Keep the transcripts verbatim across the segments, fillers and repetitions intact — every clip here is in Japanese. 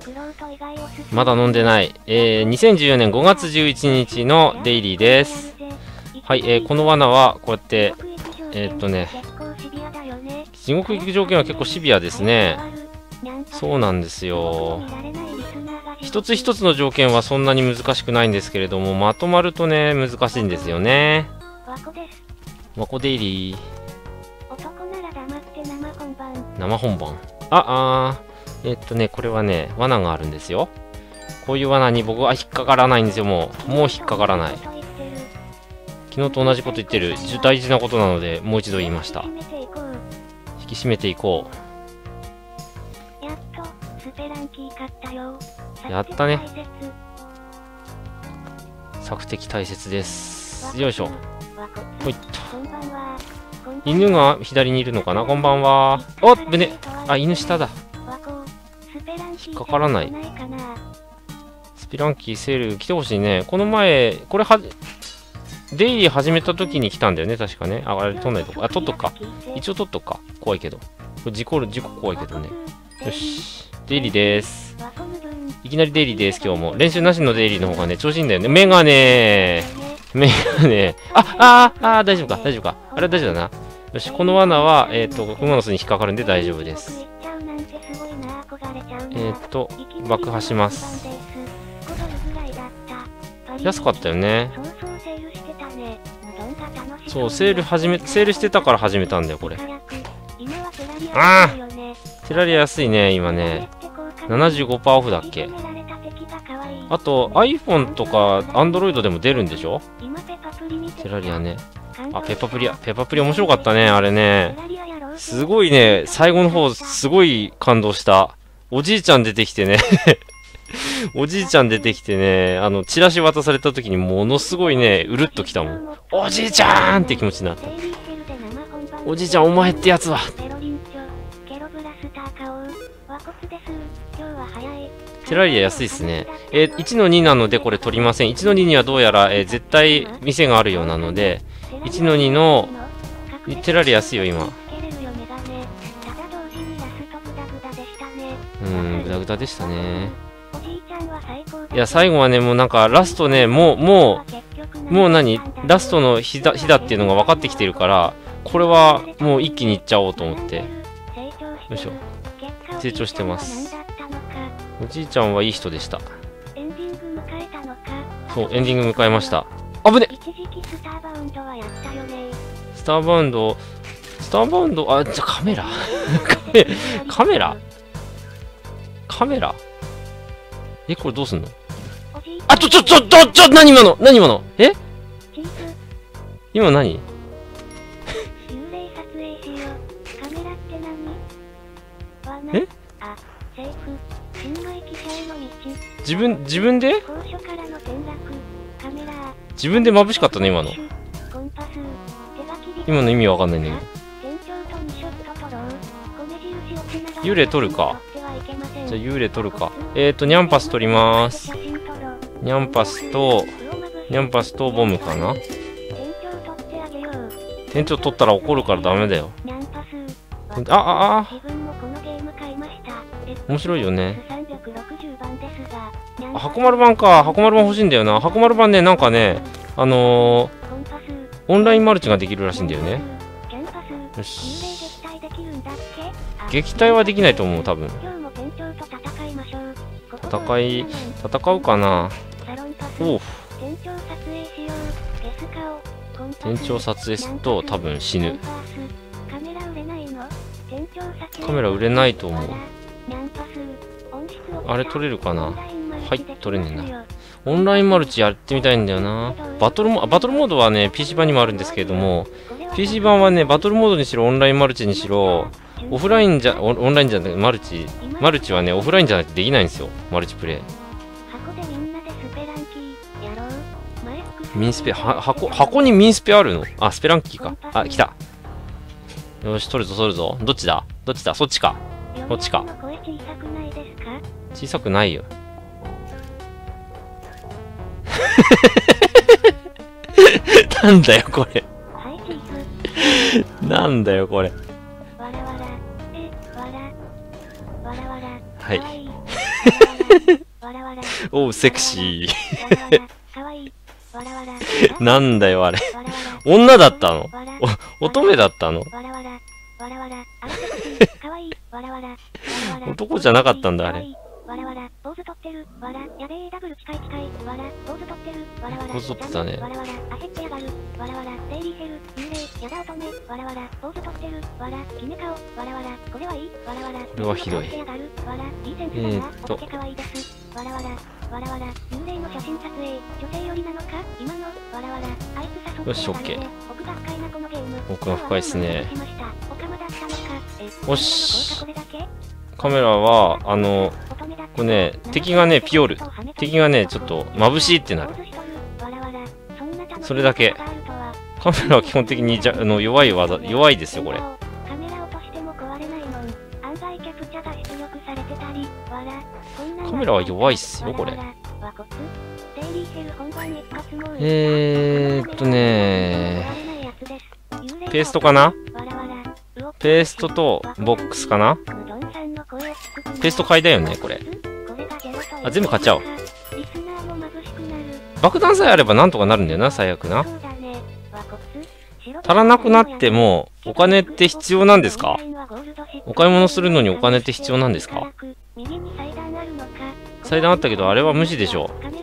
まだ飲んでない。えー、にせんじゅうよねんごがつじゅういちにちのデイリーです。はい、えー、この罠はこうやって、えー、っとね、地獄行く条件は結構シビアですね。そうなんですよ。一つ一つの条件はそんなに難しくないんですけれども、まとまるとね、難しいんですよね。ワコデイリー。生本番。あ、あー、えー、っとね、これはね、罠があるんですよ。こういう罠に僕は引っかからないんですよ、もう。もう引っかからない。昨日と同じこと言ってる。大事なことなので、もう一度言いました。引き締めていこう。やったね。索敵大切です。よいしょ。ほいっと。犬が左にいるのかな。こんばんは。おっぶね。あ、犬下だ。引っかからない。スピランキーセール来てほしいね。この前、これは、デイリー始めた時に来たんだよね、確かね。あ、あれ取んないとこ。あ、取っとくか。一応取っとくか。怖いけど。これ事故る、事故怖いけどね。よし。デイリーです。いきなりデイリーです、今日も。練習なしのデイリーの方がね、調子いいんだよね。メガネー。メガネー。あ、あー、あー、大丈夫か、大丈夫か。あれ大丈夫だな。よし、この罠は、えっと、クモの巣に引っかかるんで大丈夫です。えっと、爆破します。安かったよね。そう、セール始め、セールしてたから始めたんだよ、これ。ああテラリア安いね、今ね。ななじゅうごパーセント オフだっけ。あと、iPhone とか Android でも出るんでしょテラリアね。あ、ペッパプリア。ペッパプリ面白かったね、あれね。すごいね、最後の方、すごい感動した。おじいちゃん出てきてね。おじいちゃん出てきてね、あの、チラシ渡された時にものすごいね、うるっときたもん。おじいちゃーんって気持ちになった。おじいちゃん、お前ってやつは。テラリア安いっすね。えー、いちのになのでこれ取りません。いちのににはどうやら、えー、絶対店があるようなので、いちのにのテラリア安いよ、今。うん、グダグダでしたね。いや、最後はね、もうなんか、ラストね、もう、もう、もう何ラストの日だ、日だっていうのが分かってきてるから、これはもう一気にいっちゃおうと思って。よいしょ。成長してます。おじいちゃんはいい人でした。そう、エンディング迎えました。あぶねスターバウンド、スターバウンド、あ、じゃ、カメラカメラカメラえ、これどうすんのあ、ちょ、ちょ、ちょ、ちょ、ちょ、何今の何今のえ今何え自分、自分で自分で眩しかったね、今の。今の意味わかんないんだけど。幽霊取るか。じゃあ幽霊取るか。えーと、ニャンパス取りまーす。ニャンパスと、ニャンパスとボムかな。店長取ったら怒るからダメだよ。あ、あ、あ。面白いよね。あ、箱丸版か。箱丸版欲しいんだよな。箱丸版ね、なんかね、あのー、オンラインマルチができるらしいんだよね。よし。撃退はできないと思う、多分。戦い、戦うかな。おう。店長撮影すると多分死ぬ。カメラ売れないと思う。あれ取れるかな。はい、取れねえな。オンラインマルチやってみたいんだよな。バトルモ、バトルモードはね、ピーシー 版にもあるんですけれども、ピーシー 版はね、バトルモードにしろ、オンラインマルチにしろ、オフラインじゃ、オンラインじゃなくて、マルチ、マルチはね、オフラインじゃなくてできないんですよ。マルチプレイ。ミンスペ、は、箱、箱にミンスペあるの？あ、スペランキーか。あ、来た。よし、取るぞ、取るぞ。どっちだ？どっちだ？そっちか。こっちか。小さくないよ。なんだよ、これ。なんだよ、これ。はい。 おう、セクシー。なんだよ、あれ。女だったの？お、乙女だったの？男じゃなかったんだ、あれ。わらわら、ポーズ取ってる、わら、やべえ、ダブル近い近い、わら、ポーズ取ってる、わらわら、ポーズ取ってたね。わらわら、焦ってやがる、わらわら、デイリーヘル、幽霊、やだ乙女、わらわら、ポーズ取ってる、わら、決め顔、わらわら、これはいい、わらわら、これはひどい。えーっと、可愛いです、わらわら、わらわら、幽霊の写真撮影、女性寄りなのか、今の、わらわら、あいつ誘ってやがるね。よし、オッケー。奥が深いな、このゲーム。奥が深いっすね。よし。カメラは、あの、これね、敵がね、ピオル。敵がね、ちょっと眩しいってなる。それだけ。カメラは基本的にじゃあの弱い技、弱いですよ、これ。カメラは弱いっすよ、これ。えーっとねー、ペーストかな？ペーストとボックスかな？ペースト買いだよね、これ。あ、全部買っちゃおう。爆弾さえあればなんとかなるんだよな、最悪な。足らなくなっても、お金って必要なんですか？お買い物するのにお金って必要なんですか？祭壇あったけど、あれは無視でしょう。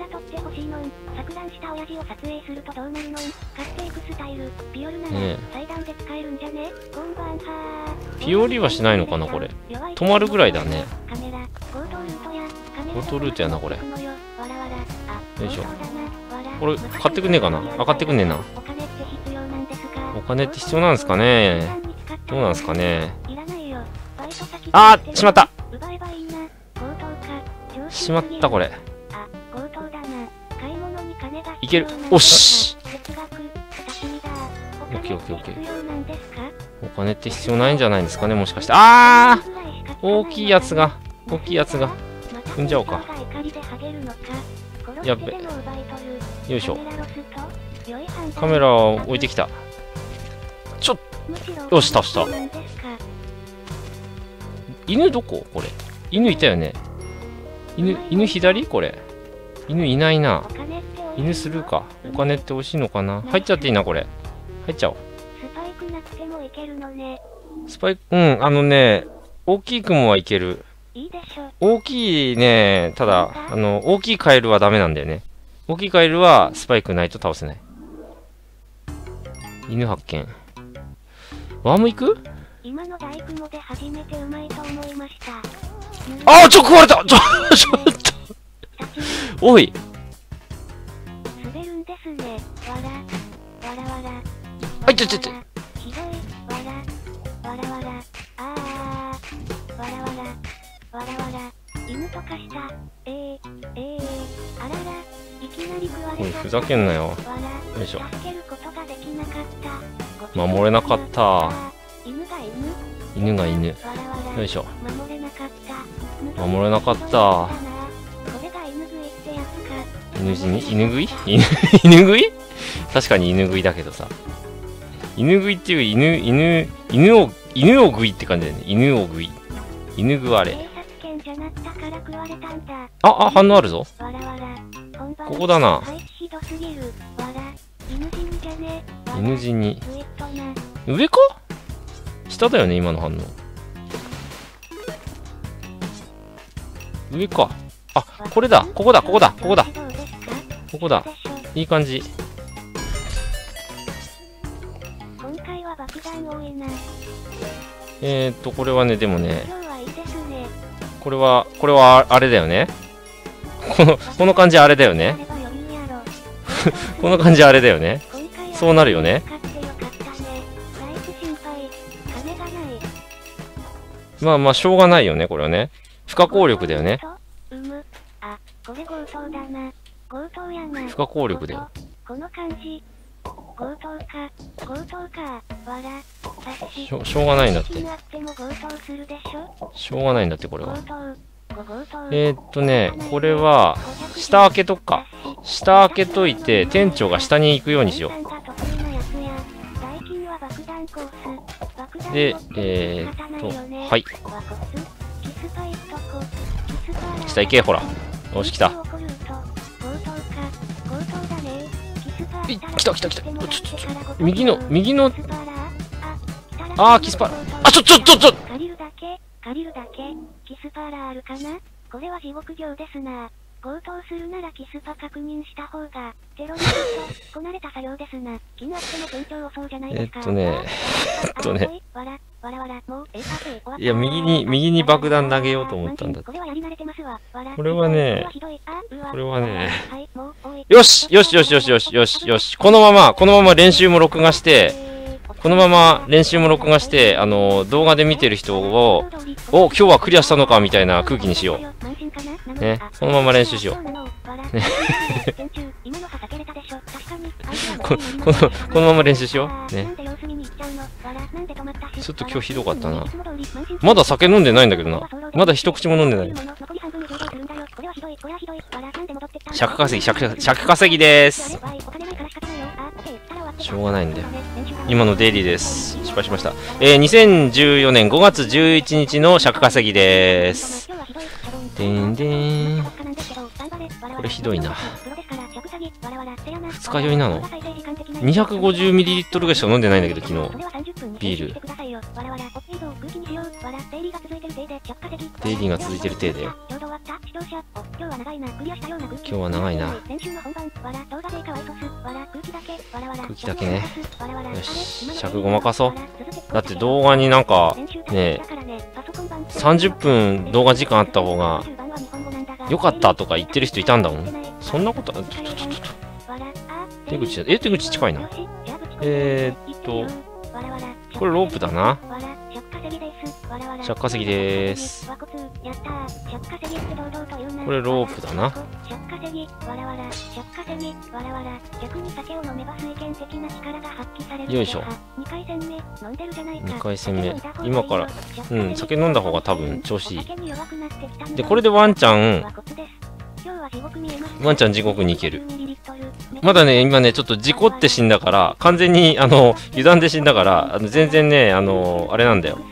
ねえ。ピオリはしないのかな、これ。止まるぐらいだね。強盗ルートやな、これ。よいしょ。これ、買ってくんねえかな？あ、買ってくんねえな。お金って必要なんですかね？どうなんですかね？あー、しまった！しまった、これ。いける。おっし！オッケーオッケーオッケー。お金って必要ないんじゃないですかね、もしかして。あー！大きいやつが、大きいやつが。踏んじゃおうか。やっべ。よいしょ。カメラを置いてきた。ちょっ。よし、倒した。犬どこ？これ。犬いたよね。犬、犬左？これ。犬いないな。犬スルーか。お金って欲しいのかな？入っちゃっていいな、これ。入っちゃおう。スパイクなくてもいけるのね。スパイク、うん、あのね、大きい雲はいける。いいでしょ。大きいね、ただ、あの、大きいカエルはダメなんだよね。大きいカエルはスパイクないと倒せない。犬発見。ワーム行く？今の大雲で初めてうまいと思いました。あー、ちょ、食われた！ちょ、ちょっと。おい。滑るんですね。わら、わらわら。あいちょちょちょ。ひどい。わら、わらわら。あー、わらわら。わらわら。犬とかした。えー、えー、あらら。いきなり食われた。おい、ふざけんなよ。よいしょ。助けることができなかった。守れなかった。犬が犬。犬が犬。よいしょ。守れなかった。守れなかった。犬死に犬食い犬犬食い確かに犬食いだけどさ。犬食いっていう犬、犬、犬を、犬を食いって感じだよね。犬を食い。犬食われ。あ、あ、反応あるぞ。ここだな。犬死に。上か？下だよね、今の反応。上か。あ、これだ。ここだ、ここだ、ここだ。ここだ。いい感じ。えーっと、これはね、でもね、これは、これはあれだよね。この、この感じあれだよね。この感じあれだよね。そうなるよね。まあまあ、しょうがないよね、これはね。不可抗力だよね。不可抗力だよ。この感じ。強盗か、強盗か、わら、しょ、しょうがないんだって。しょうがないんだって、これは。えー、っとね、これは、下開けとくか。下開けといて、店長が下に行くようにしよう。で、えー、っと、はい。 下行け、ほら。よし、来た。い、来た来た来た。ちょ、ちょ、ちょ。右の、右の。あー、キスパーラ。あ、ちょ、ちょ、ちょ、ちょ。 借りるだけ、借りるだけ、キスパーラーあるかな。これは地獄行ですな。強盗するならキスパ確認した方が、テロリスト、こなれた作業ですな。気にあっても店長遅うじゃないですか。 えっとね、えっとね。 わら、わらわら、もう、 いや、右に、右に爆弾投げようと思ったんだ。これはね、これはね、よしよしよしよしよしよしよし。このまま、このまま練習も録画して、このまま練習も録画して、あの、動画で見てる人を、お、今日はクリアしたのかみたいな空気にしよう。ね、このまま練習しよう。ねここの、このまま練習しよう。ね。ちょっと今日ひどかったな。まだ酒飲んでないんだけどな。まだ一口も飲んでない。尺稼ぎ、尺、尺稼ぎでーす。しょうがないんだよ。今のデイリーです。失敗しました。えー、にせんじゅうよねんごがつじゅういちにちの尺稼ぎでーす。でんでーん。これひどいな。二日酔いなの ?にひゃくごじゅうミリリットル ぐらいしか飲んでないんだけど、昨日。ビール。デイリーが続いてる体で。今日は長いな。空気だけね。よし。尺ごまかそう。だって動画になんか、ね、さんじゅっぷん動画時間あった方が、よかったとか言ってる人いたんだもん。そんなこと、ちょっとちょっとちょっと。手口だ、え、手口近いな。えーっと、これロープだな。着稼ぎでーす。これロープだな。よいしょ。にかい戦目。今から、うん、酒飲んだ方が多分調子いい。で、これでワンちゃん、ワンちゃん地獄に行ける。まだね、今ね、ちょっと事故って死んだから、完全に、あの、油断で死んだから、あの全然ね、あの、あれなんだよ。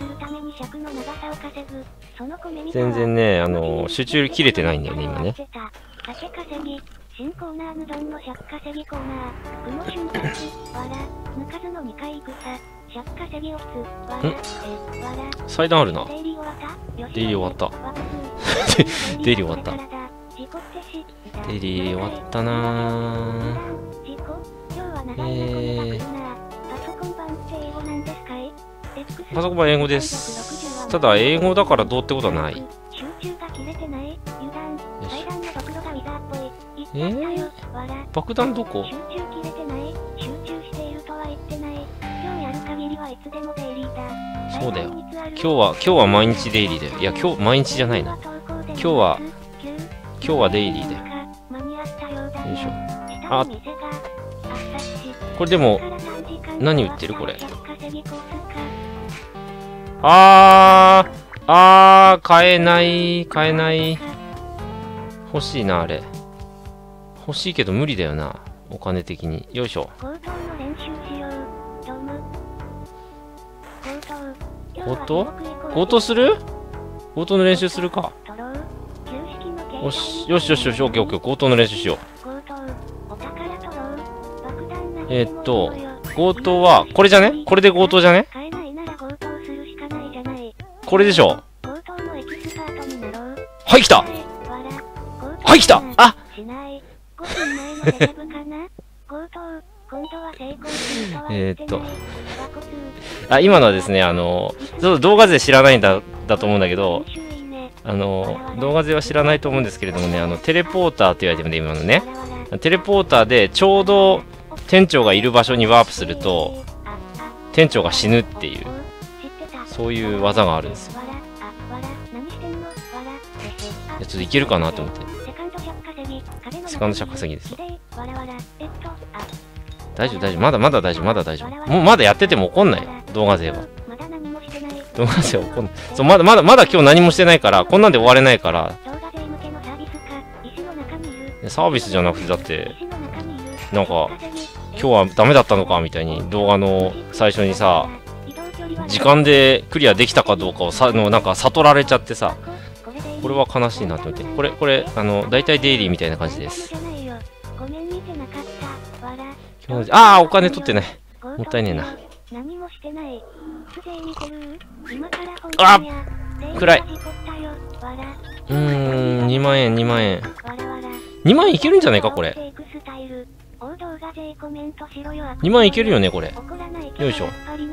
全然ね、あの、集中切れてないんだよね、今ね。新コーナー無丼の尺稼ぎコーナー。雲瞬発、わら、抜かずのにかい戦、尺稼ぎオフ、わら、え、わら。祭壇あるな。デイリー終わった。デイリー終わった。デイリー終わったなぁ。えー。パソコン版英語です。ただ、英語だからどうってことはない。えー、爆弾どこ？そうだよ。今日は、今日は毎日デイリーだよ。いや、今日、毎日じゃないな。今日は、今日はデイリーだよ。よいしょ。あ、これでも、何売ってるこれ。あー、あー、買えない、買えない。欲しいな、あれ。欲しいけど無理だよな。お金的に。よいしょ。強盗？強盗する？強盗の練習するか。よし、よしよしよし、オッケーオッケー、強盗の練習しよう。えー、っと、強盗は、これじゃね？これで強盗じゃね？これでしょ。はい、来た！はい、来た！あ！えーっと、あ、今のはですね、あの、ちょっと動画勢知らないんだ、だと思うんだけど、あの、動画勢は知らないと思うんですけれどもね、あの、テレポーターというアイテムで今のね、テレポーターでちょうど店長がいる場所にワープすると、店長が死ぬっていう、そういう技があるんですよ。いや、ちょっといけるかなと思って。セカンド尺稼ぎです。大丈夫、大丈夫。まだまだ大丈夫、まだ大丈夫。もうまだやってても怒んない。動画勢は。動画勢は怒んない。そう、まだまだ、まだ今日何もしてないから、こんなんで終われないから。サービスじゃなくて、だって、なんか、今日はダメだったのかみたいに動画の最初にさ、時間でクリアできたかどうかをさ、のなんか悟られちゃってさ、 これは悲しいなと思って。これ、これ、あの、大体デイリーみたいな感じです。ああ、お金取ってない。もったいねえな。あっ暗い。うーん、にまんえん、にまんえん。にまんえんいけるんじゃないか、これ。にまんえんいけるよね、これ。よいしょ。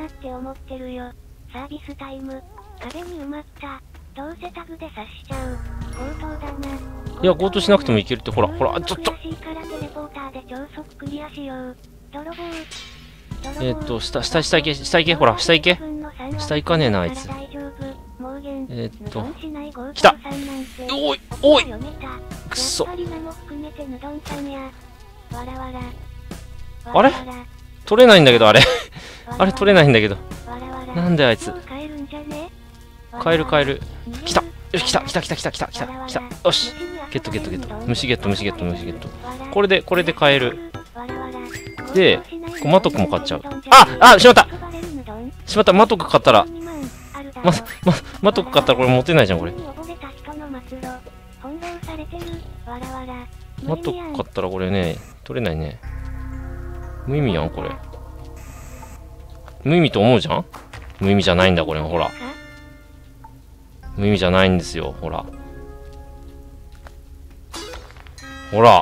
いや、強盗しなくてもいけるって、ほら、ほら、ちょっと。えーっと、下、下、下行け、下行け、ほら、下行け。下行かねえな、あいつ。えーっと、来た。おい、おい。くっそ。あれ取れないんだけど、あれ。あれ取れないんだけど。なんであいつ。カエル、カエル。来た。よし、来た、来た、来た、来た、来た、来た、来た。よし。ゲット、ゲット、ゲット。虫ゲット、虫ゲット、虫ゲット。これで、これでカエル。で、マトクも買っちゃう。ああしまったしまったマトク買ったら。ま、ま、マトク買ったらこれ持てないじゃん、これ。マトク買ったらこれね、取れないね。無意味やん、これ。無意味と思うじゃん無意味じゃないんだ、これ。ほら。無意味じゃないんですよ、ほら。ほら。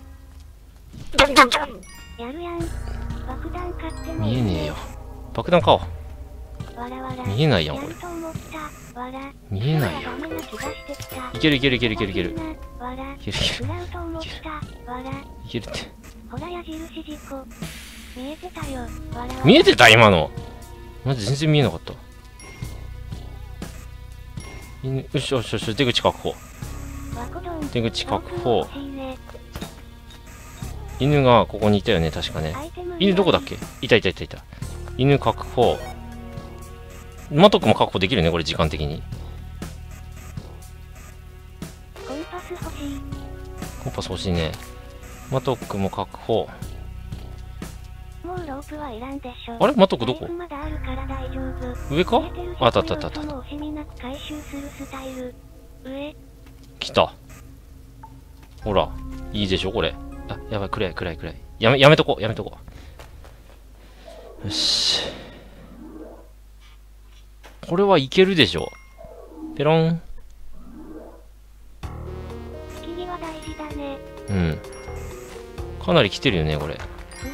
見えねえよ。爆弾買おう。見えないやん、これ。見えないやん。いけるいけるいけるいけるいける。いけるいける。いける。いけるって。見えてた今の。マジ全然見えなかった。よしよしよし、出口確保。出口確保。犬がここにいたよね、確かね。犬どこだっけ？いたいたいたいた。犬確保。マトクも確保できるね、これ時間的に。コンパス欲しい。コンパス欲しいね。マトクも確保。あれマトクどこ？上か？あったあったあったあった。来た。ほら、いいでしょ、これ。あ、やばい、暗い、暗い、暗い。やめ、やめとこう、やめとこう。よし。これはいけるでしょ。ペロン。うん。かなり来てるよね、これ。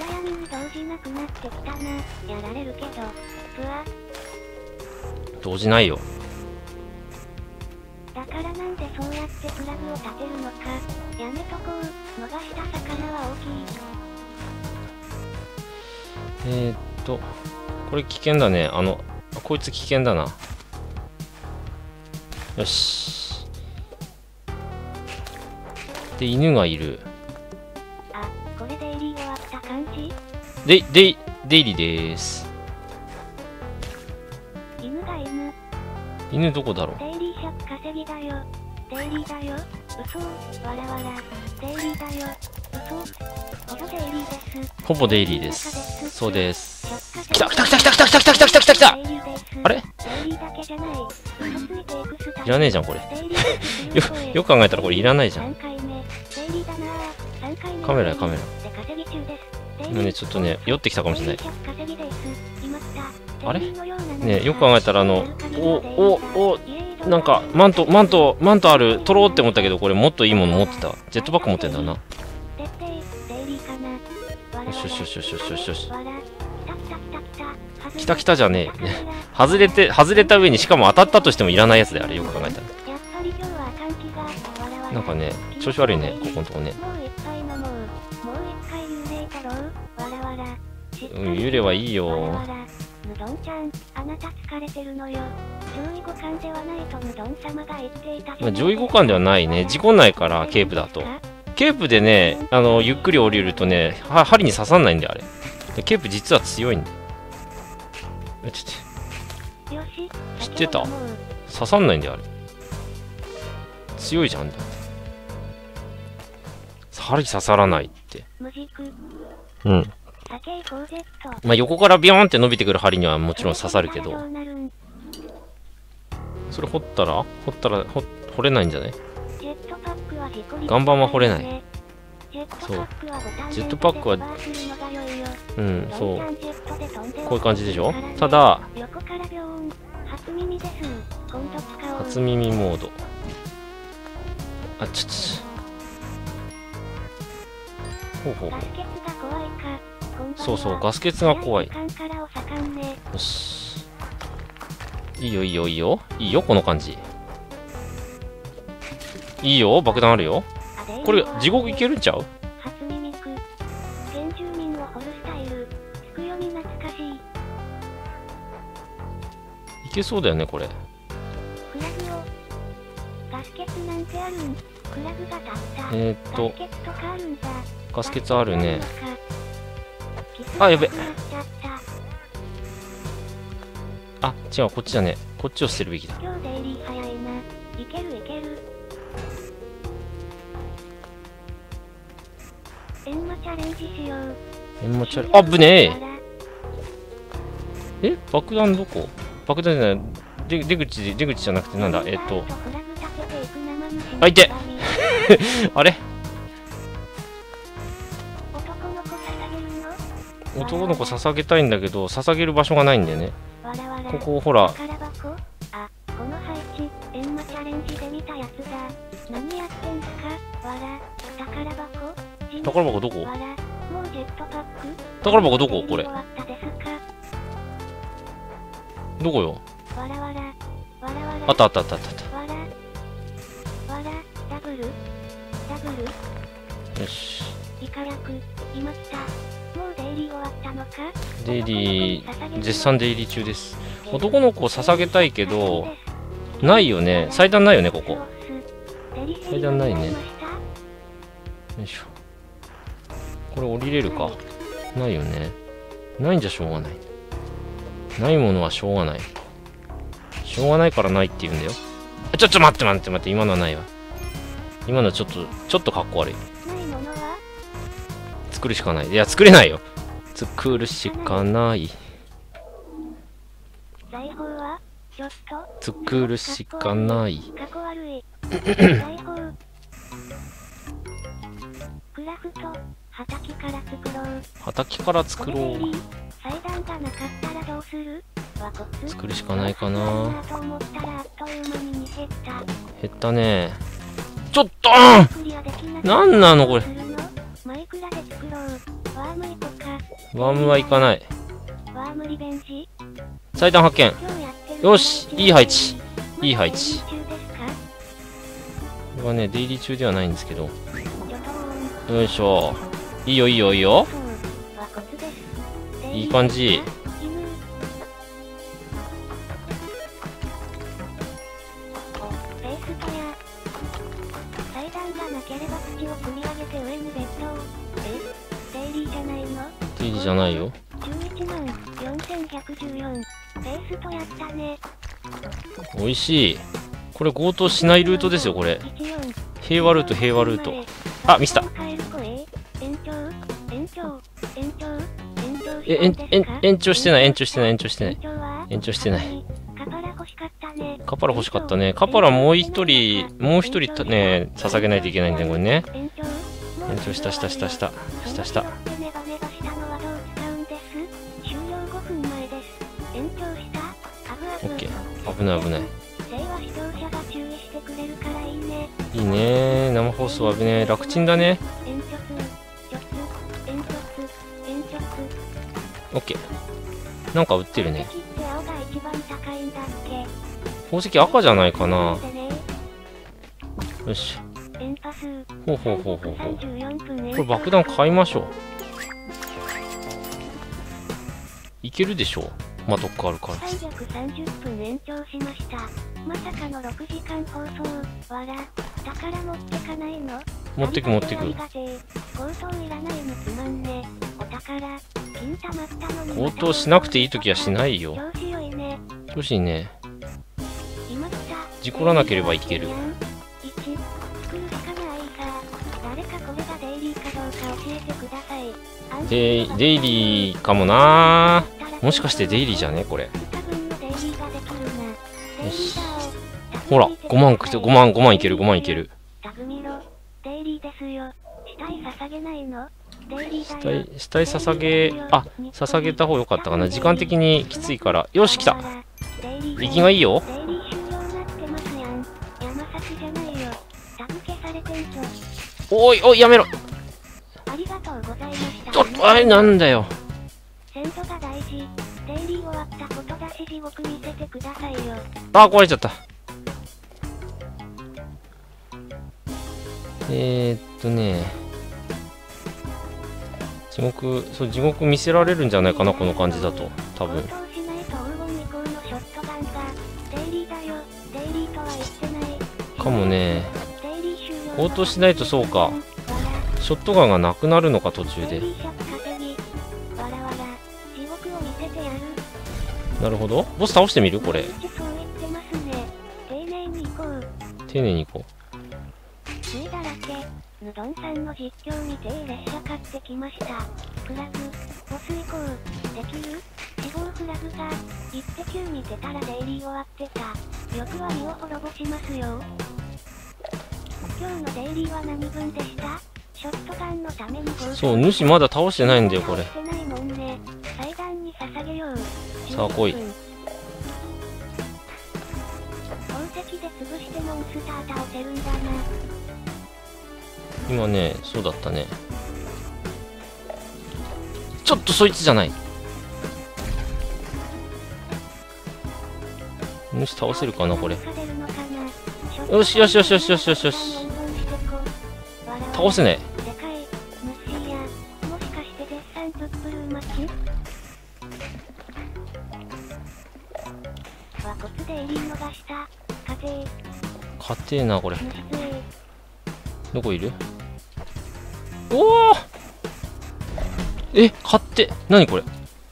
動じないよ。だからなんでそうやってフラグを立てるのか。やめとこう。逃した魚は大きい。えー、っとこれ危険だね。あのこいつ危険だな。よし。で犬がいる。あ、これデイリー終わった感じ？でデイデイリーでーす。犬が犬。犬どこだろう？デイリーひゃく稼ぎだよ。デイリーだよ。嘘。わらわら。デイリーだよ。嘘。ほぼデイリーです。ほぼデイリーです。そうです。来た来た来た来た来た来た来た来た来た来た来た。あれ？いらねえじゃんこれ。よよく考えたらこれいらないじゃん。カメラやカメラ。今ねちょっとね酔ってきたかもしれない。あれ？ねよく考えたらあのおおおなんかマントマントマントある取ろうって思ったけどこれもっといいもの持ってた。ジェットバッグ持ってんだな。よしよしよしよしよしよしよし。来た来たじゃねえ。外れて外れた上にしかも当たったとしてもいらないやつだよあれ。よく考えたら。なんかね調子悪いねここのとこね。うん、幽霊はいいよ。ムドンちゃん、あなた疲れてるのよ。上位互換ではないとムドン様が言っていた。まあ上位互換ではないね。事故ないからケープだと。ケープでね、あのゆっくり降りるとね、は針に刺さんないんだよあれ。でケープ実は強いんだ。えちょっと。知ってた？刺さんないんだよあれ。強いじゃんだ。針刺さらないって。うん。まあ横からビヨーンって伸びてくる針にはもちろん刺さるけど、それ掘ったら掘ったら掘掘れないんじゃない？ ジェットパックは自己利岩盤は掘れない。 そう。 ジェットパックは、うん、そう。こういう感じでしょ？ただ、初耳モード。あ、ちょっと。ほうほうほう。そうそう、ガス欠が怖い。よし。いいよ、いいよ、いいよ。いいよ、この感じ。いいよ、爆弾あるよ。これ、地獄いけるんちゃう？いけそうだよね、これ。えーっと、ガス欠あるね。あ、やべ。あ、違う、こっちだね。こっちを捨てるべきだ。 エンマチャレンジしよう。 エンマチャレンジ。あぶねえ。え、爆弾どこ？爆弾じゃない。出出口で、出口じゃなくてなんだ、えっと。あ、いてあれ男の子捧げたいんだけど、捧げる場所がないんだよね。ここ、ほら。 あ、この配置、エンマチャレンジで見たやつだ。何やってんすか？わら、宝箱？ 宝箱どこ？ わら、もうジェットパック？ 宝箱どこ？これ。どこよ？ わらわら、わらわら。 あったあったあったあった。 わら、わら、ダブル、ダブル。 よし。 イカ役、今来た。もう出入り終わったのか？ 出入り、絶賛出入り中です。男の子を捧げたいけど、ないよね。祭壇ないよね、ここ。祭壇ないね。よいしょ。これ降りれるか？ないよね。ないんじゃしょうがない。ないものはしょうがない。しょうがないからないって言うんだよ。あ、ちょっと待って待って待って、今のはないわ。今のはちょっと、ちょっとかっこ悪い。作るしかない。いや、作れないよ。作るしかない。作るしかない。 クラフト、畑から作ろう。 畑から作ろう。 祭壇がなかったらどうする？ 作るしかないかな。 減ったね。ちょっとなんなのこれ。ワームはいかない。祭壇発見。よし、いい配置。いい配置。これはね、出入り中ではないんですけど。よいしょ。いいよいいよいいよ。いい感じ。デイリーじゃないよ。おいしい。これ強盗しないルートですよ、これ。平和ルート、平和ルート。あ、ミスった。え、延延長してない、延長してない、延長してない。延長してない。カパラ欲しかったね。カパラもう一人、もう一人ね、捧げないといけないんだよ、これね。延長した、した、した、した、した、した。オッケー。危ない危ない。いいね。生放送危ねえ。楽ちんだね。オッケー。なんか売ってるね。宝石赤じゃないかな。よし。ほうほうほうほうほう。これ爆弾買いましょう。いけるでしょう。まあ、どっかあるから。 さんびゃくさんじゅっぷん延長しました。まさかのろくじかん放送。わら、宝持ってかないの？ 持ってく持ってく。 強盗いらないのつまんね。お宝、金溜まったのに。 強盗しなくていいときはしないよ。 調子良いね。 調子いいね。事故らなければいける。デイ、デイリーかもなー。もしかしてデイリーじゃねこれ。よし。 ほら、ごまんくて、ごまん、ごまんいける、ごまんいける。 タグ見ろ。デイリーですよ。死体捧げないの？デイリーだよ。 死体、死体捧げ、あ、捧げた方がよかったかな。時間的にきついから。よし、来た。生きがいいよ。 デイリー終了なってますやん。山崎じゃないよ。タグ消されてんちょ。 おい、おい、やめろ。 ありがとうございました。 ちょっと、あれ、なんだよ。 鮮度が大事。デイリー終わったことだし地獄見せてくださいよ。 あ、壊れちゃった。えー、っとね。地獄、そう、地獄見せられるんじゃないかな、この感じだと。多分。かもね。応答しないとそうか。ショットガンがなくなるのか、途中で。なるほど。ボス倒してみるこれ。丁寧に行こう。 ついだらけ、ヌドンさんの実況見て列車買ってきました。フラグ、ボス移行、できる？死亡フラグが、いってきゅう見てたらデイリー終わってた。欲は身を滅ぼしますよ。今日のデイリーは何分でした？ショットガンのためにそう、主まだ倒してないんだよ、これ。 してないもんね。祭壇に捧げよう。 さあ来い。 宝石で潰してモンスター倒せるんだな。 今ね、そうだったね。ちょっとそいつじゃない。主倒せるかなこれ。よしよしよしよしよしよしよし。倒せねえ。 でかい虫や、もしかしてデッサンプップルーマチ？和骨でエリン逃した。家庭。 硬えなこれ。 虫杖。 どこいる？おお。え、買って。何これ。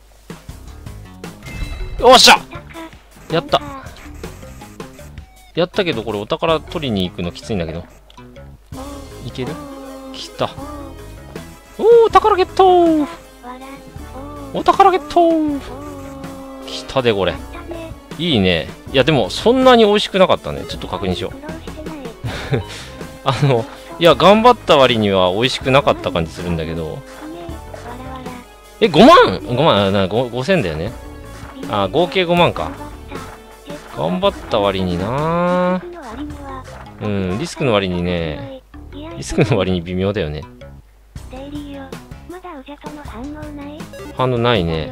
よっしゃ。やった。やったけどこれお宝取りに行くのきついんだけど。いける？来た。おお、宝ゲット。お宝ゲット。来たでこれ。いいね。いやでもそんなに美味しくなかったね。ちょっと確認しよう。あのいや頑張った割には美味しくなかった感じするんだけど。え、ごまん ?ご 万、な、ごせんだよね。あ、合計ごまんか。頑張った割にな。うん、リスクの割にね。リスクの割に微妙だよね。反応ないね。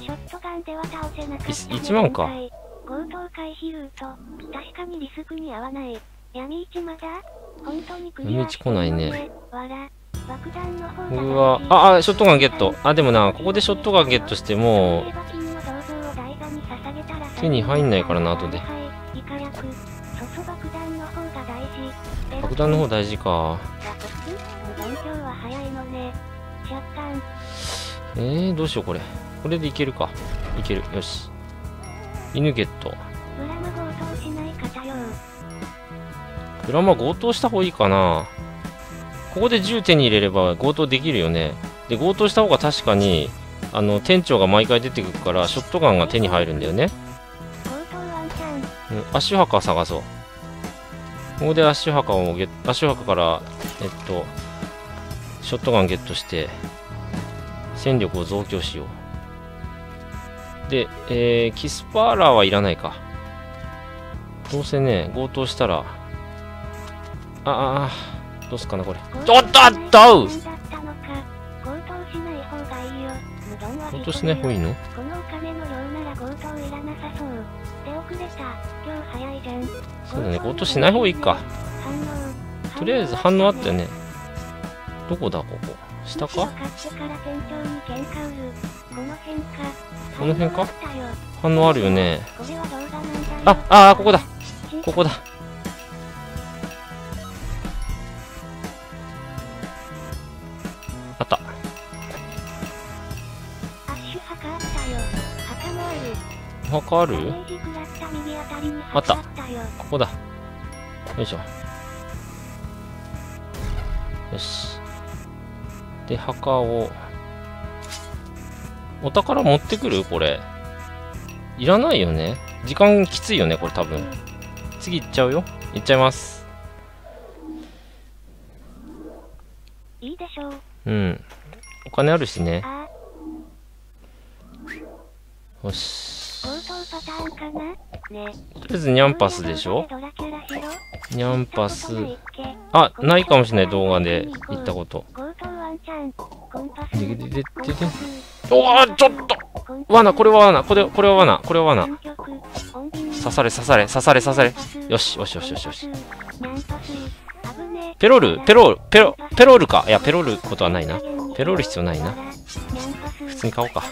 いちまんか。 強盗回避ルート。確かにリスクに合わない。闇市まだ本当にクリアしてるのね。 闇市来ないね。 わら爆弾の方がうわ、あ、あ、ショットガンゲット。あ、でもな、ここでショットガンゲットしても、手に入んないからな、後で。爆弾の方大事か。えー、どうしよう、これ。これでいけるか。いける。よし。犬ゲット。プラマ強盗した方がいいかな。ここで銃手に入れれば強盗できるよね。で、強盗した方が確かに、あの、店長が毎回出てくるから、ショットガンが手に入るんだよね。うん、足墓探そう。ここで足墓をゲット、足墓から、えっと、ショットガンゲットして、戦力を増強しよう。で、えー、キスパーラーはいらないか。どうせね、強盗したら、ああ、どうすかな、これ。おっとあったう強盗しない方がいいの？ このお金の量なら強盗いらなさそう。出遅れた。今日早いじゃん。 そうだね、強盗しない方がいいか。とりあえず反応あったよね。どこだ、ここ。下か？この辺か？反応あるよね。あ、ああ、ここだ。ここだ。あった。お墓ある？あった。ここだ。よいしょ。よし。で、墓を。お宝持ってくる？これ。いらないよね。時間きついよね、これ多分。 次行っちゃうよ。行っちゃいます。 いいでしょう。 うん。お金あるしね。 あよし。 強盗パターンかなね。 とりあえずニャンパスでしょ。 ドラキュラヒロニャンパス。 見たことないっけあ、ないかもしれない、動画で行ったこと。 強盗ワンチャンコンパスでででででコンパスおわ、ちょっと罠、これは罠、これ、これは罠、これは罠。 南極穏便刺され、刺され、刺され、刺され。よし、よし、よし、よし、よし。ペロール、ペロール、ペロ、ペロールか。いや、ペロールことはないな。ペロール必要ないな。普通に買おうか。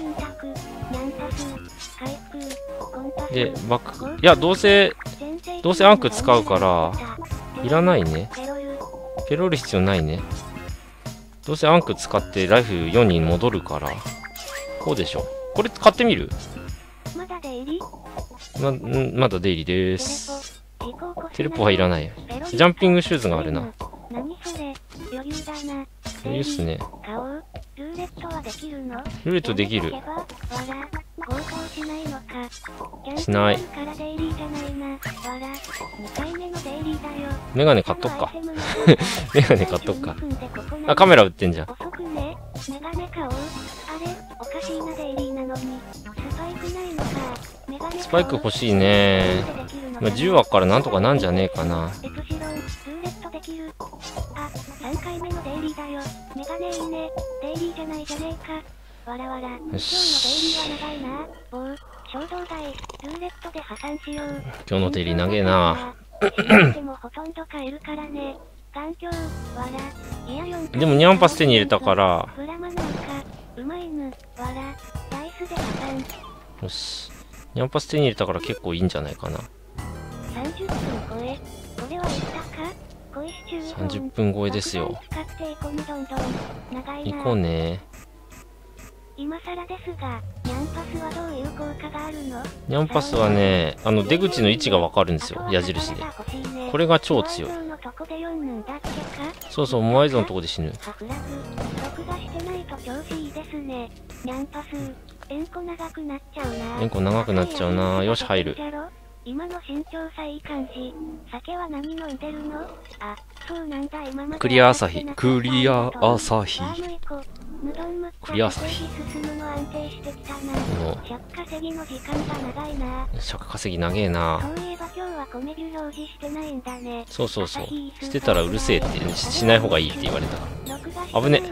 で、バック。いや、どうせ、どうせアンク使うから、いらないね。ペロール必要ないね。どうせアンク使ってライフよんに戻るから。こうでしょ。これ買ってみる？ まだ出入りま、んまだ出入りでーす。テレポはいらないよ。ジャンピングシューズがあるな。 何それ余裕だな。 余裕っすね。 買おう。ルーレットはできるの？ ルーレットできる。 わら、強盗しないのか。 しない。 から出入りじゃないな。わら、にかいめの出入りだよ。 メガネ買っとくか。メガネ買っとくか。あ、カメラ売ってんじゃん。 遅くね。メガネ買おう。あれ、おかしいな出入りなのに。スパイクないのか。メガネスパイク欲しいね。まあ、じゅうわからなんとかなんじゃねえかな。 エプシロン、ルーレットできる。あ、さんかいめの出入りだよ。メガネいいね。出入りじゃないじゃねえか。わらわら。今日の出入りは長いな。棒、衝動買い、ルーレットで破産しよう。 今日の出入り長えな。 でもほとんど買えるからね。環境、わら、いやよん。 でもニャンパス手に入れたから。 ブラマなんか、うまいぬ、わら、ダイスで破産。 よし。ニャンパス手に入れたから結構いいんじゃないかな。 さんじゅっぷん超え。これは言ったか？小石中さんじゅっぷん超えですよ。 使っていこうどんどん長いな。 行こうね。 今更ですが、ニャンパスはどういう効果があるの？ ニャンパスはね、あの出口の位置がわかるんですよ。矢印で。これが超強い。そうそう、モアイゾンのとこで死ぬ。 録画してないと調子いいですね。ニャンパス、円弧長くなっちゃうな。 円弧長くなっちゃうな。よし、入る。 今の身長差いい感じ。酒は何飲んでるの？あ、そうなんだ今まで。 クリア朝日。クリア朝日。クリア朝日。 進むの安定してきたな。尺稼ぎの時間が長いな。 尺稼ぎ長えな。 そういえば今日は米牛表示してないんだね。 そうそうそう。してたらうるせえって、し、しない方がいいって言われたから。危ね。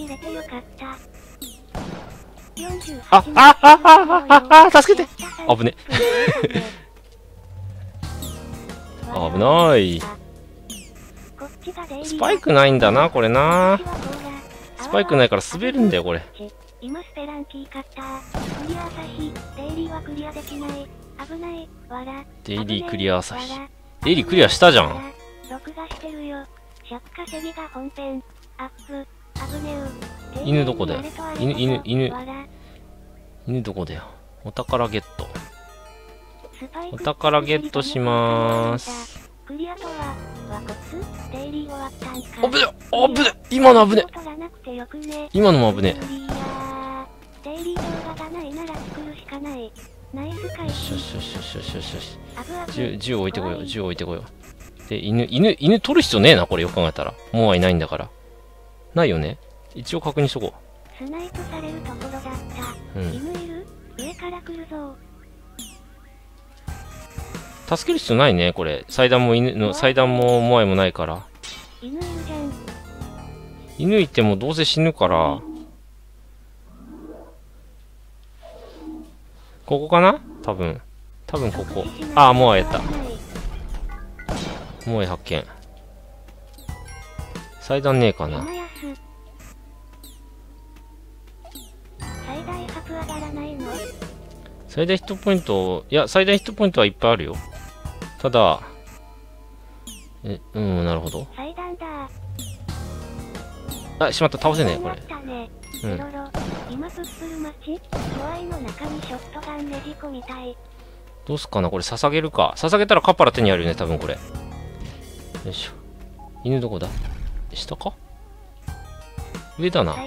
あ、あ、あ、あ、あ、あ、助けて。危ね。危ない。スパイクないんだな、これな。スパイクないから滑るんだよ、これ。 今スペランキー買った。クリア朝日。デイリーはクリアできない。危ない。わら。 デイリークリア朝日。デイリークリアしたじゃん。 録画してるよ。尺稼ぎが本編。アップ。危ねう。 犬どこだよ。犬、犬、犬。犬どこだよ。お宝ゲット。お宝ゲットしまーす。 クリアとは、和骨、デイリー終わったんか。 あぶねあぶね今の危ね今のも危ねデイリー動画がないなら作るしかない。ナイス回避。 よしよしよしよしよしよしよし。銃、銃置いてこよう、銃置いてこよう。で、犬、犬、犬取る必要ねえな、これよく考えたら。もうはいないんだから。ないよね。一応確認しとこう。スナイプされるところだった。うん。犬いる？上から来るぞ。 助ける必要ないね、これ。祭壇も犬の、祭壇もモアイもないから。 犬いるじゃん。 犬いてもどうせ死ぬから。ここかな多分。多分ここ。ああ、モアイやった。モアイ発見。祭壇ねえかな。 最大発上がらないの？ 最大ヒットポイント、いや、最大ヒットポイントはいっぱいあるよ。ただ、え、うん、なるほど。 祭壇だ。 あ、しまった、倒せねえ、これ。 うん。今プップル待ち？モアイの中にショットガンねじ込みたい。 どうすっかな、これ捧げるか。捧げたらカッパラ手にあるよね、多分これ。よいしょ。犬どこだ？下か？上だな。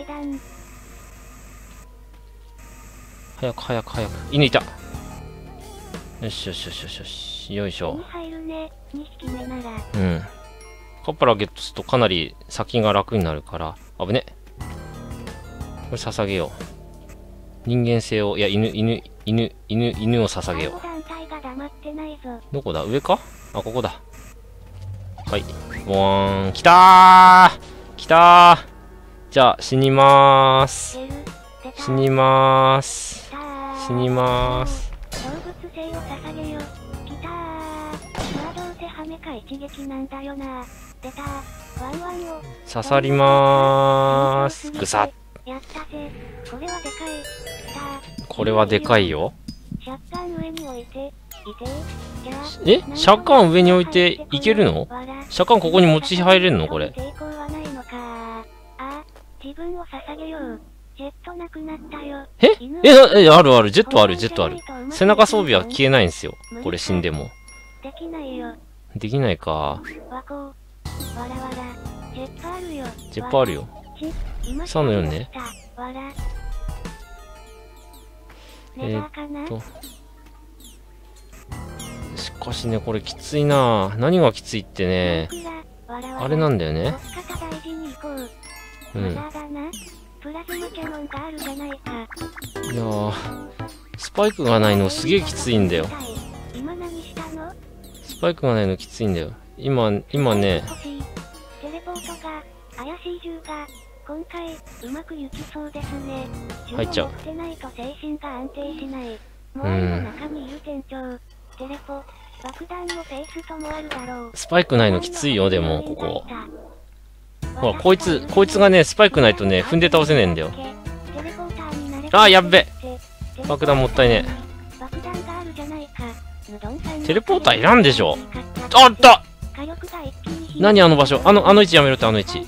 早く早く早く。犬いた。よしよしよしよしよし。 し、よいしょ。 手に入るね、にひきめなら。 うん。カッパラゲットするとかなり先が楽になるから、危ね。これ捧げよう。人間性を、いや、犬、犬、犬、犬、犬を捧げよう。 団体が黙ってないぞ。 どこだ上かあ、ここだ。はい。ボーン。来たー来たーじゃあ、死にまーす。死にまーす。死にまーす。 動物性を捧げよ。来たー。まあどうせハメか一撃なんだよな。出たー。ワンワンを。 刺さりまーす。ぐさっ。 やったぜ。これはでかい。来たー。 これはでかいよ。 シャッタン上に置いて、いて。じゃあえシャッカン上に置いていけるのシャッカンここに持ち入れるのこれ。 抵抗はないのかああ、自分を捧げよう。ジェットなくなったよ。 ええなえ、あるある、ジェットある、ジェットある。背中装備は消えないんですよ。これ死んでも。 できないよ。 できないか。 わこう。わらわら。ジェットあるよ。 ジェットあるよ。さんのよんね。 わら。 えーっと。しかしね、これきついな。何がきついってね。あれなんだよね。うん。いやー、スパイクがないのすげえきついんだよ。スパイクがないのきついんだよ。今、今ね。 テレポートが、怪しい銃が、今回、うまくいきそうですね。 入っちゃう。 銃を持ってないと精神が安定しない。モアイの中にいる店長。テレポ、爆弾のペーストもあるだろう。 スパイクないのきついよ、でも、ここ。ほら、こいつ、こいつがね、スパイクないとね、踏んで倒せねえんだよ。あー、やっべ。爆弾もったいねえ。テレポーターいらんでしょ。あった何あの場所。あの、あの位置やめろって、あの位置。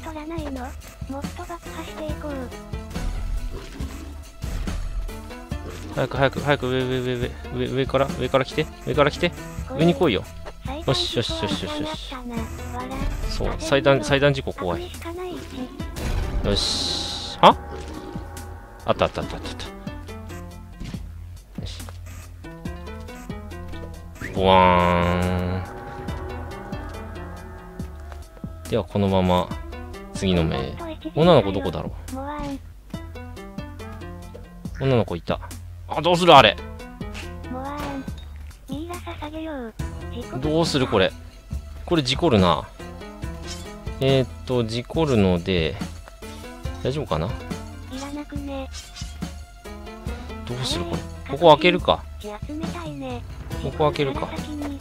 早く早く早く、上上上上上上から上から来て上から来て上に来いよ。よしよしよしよしよし。そう祭壇祭壇事故怖い。よし。ああったあったあったあった。よし。ボワーン。ではこのまま次の目。女の子どこだろう。女の子いた。あ、どうするあれ。どうするこれ。これ事故るな。えー、っと、事故るので、大丈夫かな。どうするこれ。ここ開けるか。ここ開けるか。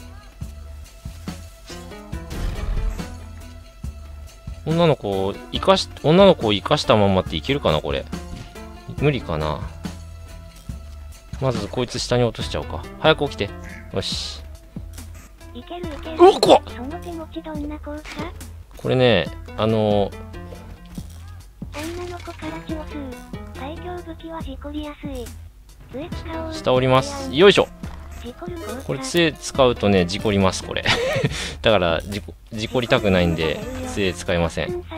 女の子を生かし、女の子を生かしたままっていけるかなこれ。無理かな。まずこいつ下に落としちゃおうか。早く起きて。よし。うわっ怖っ。これね、あのー、下降ります。よいしょ。これ杖使うとね、事故ります、これ。だから、事故、事故りたくないんで、杖使いません。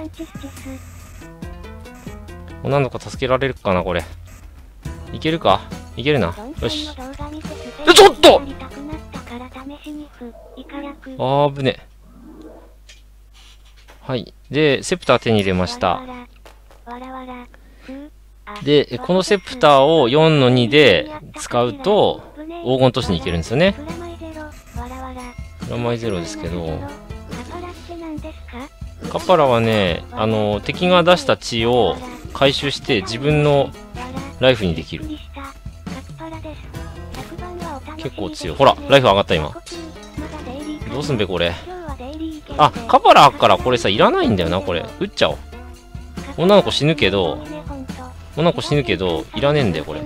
何度か助けられるかな、これ。いけるかいけるな。よし。え、ちょっとあーぶね。はい。で、セプター手に入れました。で、このセプターをよんのにで使うと、黄金都市に行けるんですよね。プラマイゼロですけど。カパラはね、あの、敵が出した血を回収して自分のライフにできる。結構強い。ほら、ライフ上がった今。どうすんべこれ。あ、カパラからこれさ、いらないんだよな、これ。撃っちゃおう。女の子死ぬけど、女の子死ぬけど、いらねえんだよ、これ。よ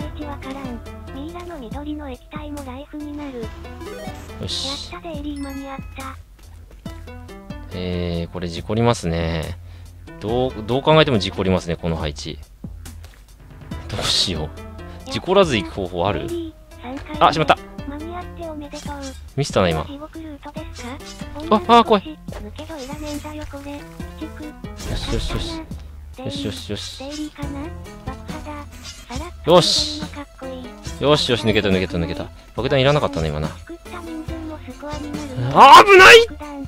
し。えー、これ事故りますね。どう、どう考えても事故りますね、この配置。どうしよう。事故らず行く方法ある？あ、しまった。ミスったな、今。あ、あ、怖い。よしよしよし。よしよしよし。よしよしよし、抜けた抜けた抜けた。爆弾いらなかったね、今な。 コアになる。 あー危ない爆弾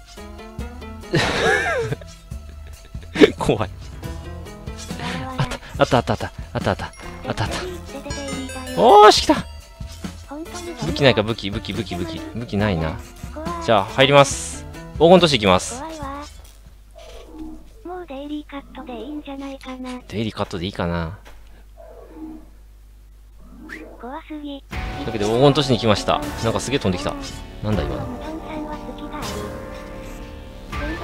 怖い。 わらわらあったあったあったあったあったあったあったデデデデデデデデおーし来た。 本当に武器ないか武器武器武器武器武器ないな。 怖いじゃあ入ります。黄金都市行きます。 怖いわ。もうデイリーカットでいいんじゃないかな。 デイリーカットでいいかな。 怖すぎ。 だけど黄金都市に来ました。なんかすげえ飛んできた。なんだ今の。 ムトンさんは好きだよ。こんばん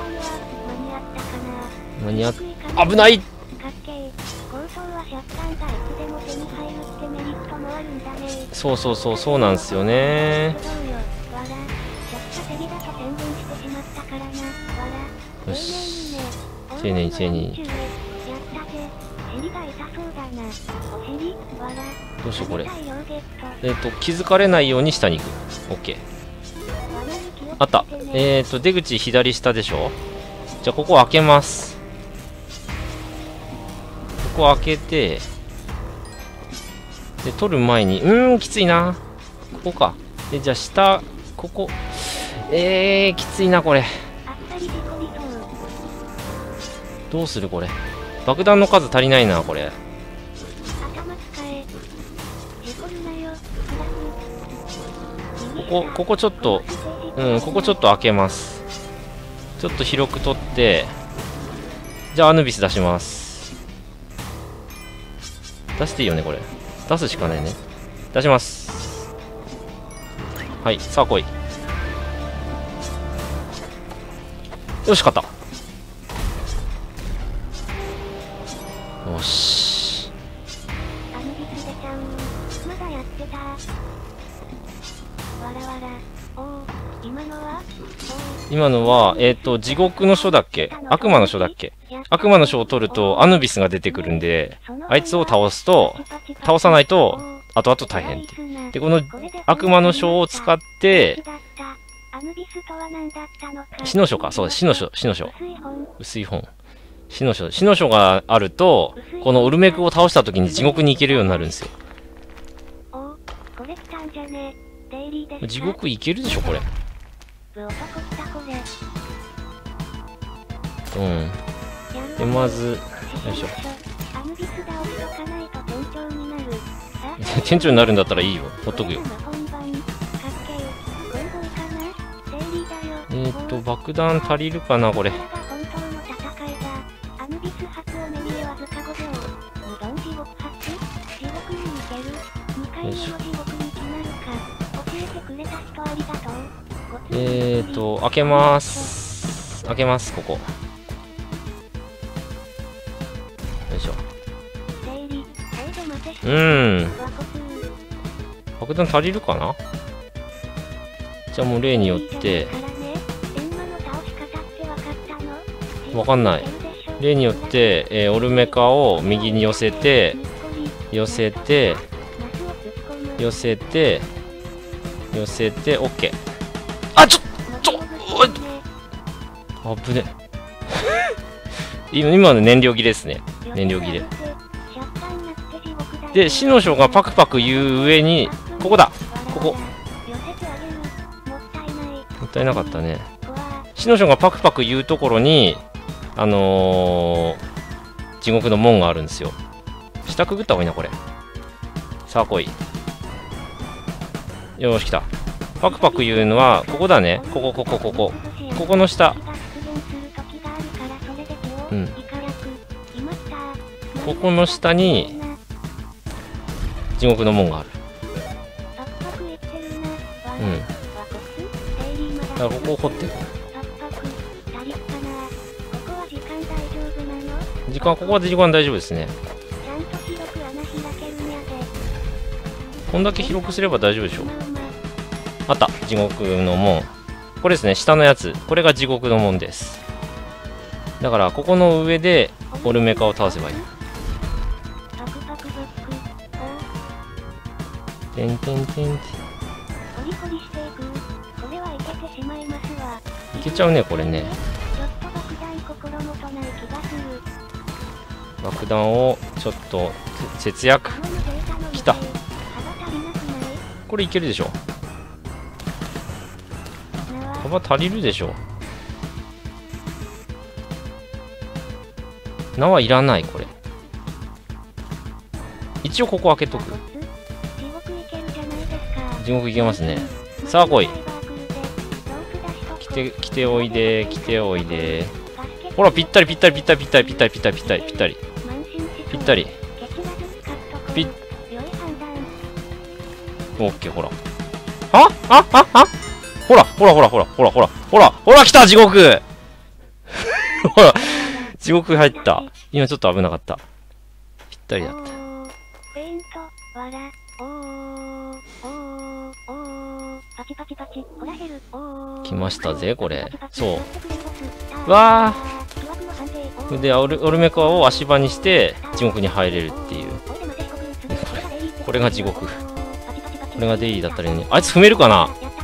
は。間に合ったかな。 間に合っ危ない。 かっけー。強盗はシャッターがいつでも手に入るってメリットもあるんだね。 そうそうそうそうなんですよね。 そうよ。わら。シャッター競りだと宣言してしまったからな。わら。 よし。 丁丁寧に丁寧に。 やったぜ。尻が痛そうだな。お尻。わら。 どうしようこれ。 食べたいよゲット。 えっ、と気づかれないように下に行く。オッケー。 罠に気をつけてね。 あった。えっ、と出口左下でしょ。じゃあここ開けます。ここ開けてで取る前にうーんきついな。ここか。でじゃあ下ここえー、きついなこれ。 あっさり事故りそう。 どうするこれ。爆弾の数足りないなこれ。 頭使え。事故るなよ。 ここここちょっとうんここちょっと開けます。ちょっと広く取ってじゃあアヌビス出します。出していいよねこれ。出すしかないね。出します。はいさあ来い。よし勝った。よしアヌビス出ちゃう。まだやってた。わらわら。おお。今のは今のはえっ、と地獄の書だっけ悪魔の書だっけ。悪魔の書を取るとアヌビスが出てくるんであいつを倒すと倒さないと後々大変ってでこの悪魔の書を使って死の書かそうです死の書死の書薄い本死の書死の書があるとこのオルメクを倒した時に地獄に行けるようになるんですよ。地獄行けるでしょこれ。うんでまずよいしょ店長になるんだったらいいよほっとくよ。えっと爆弾足りるかなこれ。よいしょえっと開けます開けますここ。よいしょ。うーん爆弾足りるかな。じゃあもう例によってわかんない例によって、えー、オルメカを右に寄せて寄せて寄せて寄せて OK。 あちょちょおいあぶね今今の燃料切れですね。燃料切れで死の書がパクパク言う上にここだここもったいなかったね。死の書がパクパク言うところにあのー、地獄の門があるんですよ。下くぐった方がいいなこれ。さあ来い。よーし来た。パクパク言うのはここだね。ここここここここの下。うんここの下に地獄の門がある。うんだからここを掘っていく。時間ここは時間大丈夫ですね。こんだけ広くすれば大丈夫でしょ。あった地獄の門これですね下のやつこれが地獄の門です。だからここの上でオルメカを倒せばいい。てんてんてんてんいけちゃうねこれね。爆弾をちょっと節約きた。これいけるでしょ。 幅足りるでしょ。縄いらない、これ。一応ここ開けとく。 地獄行けるじゃないですか。 地獄行けますね。さあ来い。来て、来ておいで、来ておいで。ほら、ぴったりぴったりぴったりぴったりぴったりぴったりぴったりぴったり。ぴったり。ぴっ。オッケー、ほら。ああああほら、ほらほらほらほらほらほらほら来た地獄ほら地獄入った。今ちょっと危なかった。ぴったりだった。 ペイント、わら、おー、おー、おー、パチパチパチ、ほら減る、おー。 来ましたぜ、これ。そう。わー。で、オル、オルメカを足場にして、地獄に入れるっていう。これが地獄。これがデイリーだったらいいね。あいつ踏めるかな？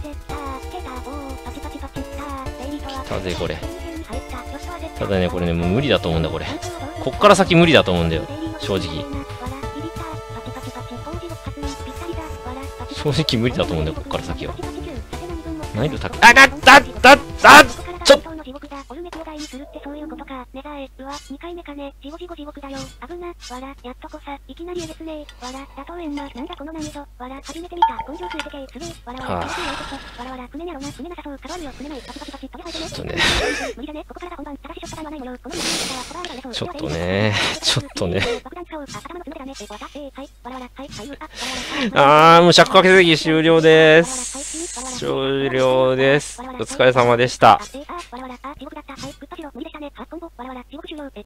来たぜ、これ。ただね、これね、もう無理だと思うんだ、これ。こっから先無理だと思うんだよ、正直。正直無理だと思うんだよ、こっから先は。難易度高い。あ、だっだっだっだっちょっオルメクを害にするってそういうことか。ねがえ、うわ、にかいめかね。ジゴジゴ地獄だよ。危な、わら、やっとこさ。いきなりえげつねえ。わら、打倒円な。なんだこの難易度。わら、初めて見た。根性ついてけ。すげえ。わらわら、楽しいよこそ。わらわら、くねやろな。くねなさそう。カバールよ。くねない。パチパチパチ。飛び生えてね。 ちょっとね。 無理だね。ここからが本番。正しいショットが言わないのよ。この水の中は、ホラーが出そう。 ちょっとね。ちょっとね。 爆弾使う。あ、頭の角でダメ。え、わた、え、はい。わらわら、はい、はい、う、あ、わらわら。 あー、もう尺かけすぎ終了です。終了です。お疲れ様でした。 あ、わらわら、あ、地獄だった。はい、グッドしろ。無理でしたね。あ、今後、わらわら、地獄終了。え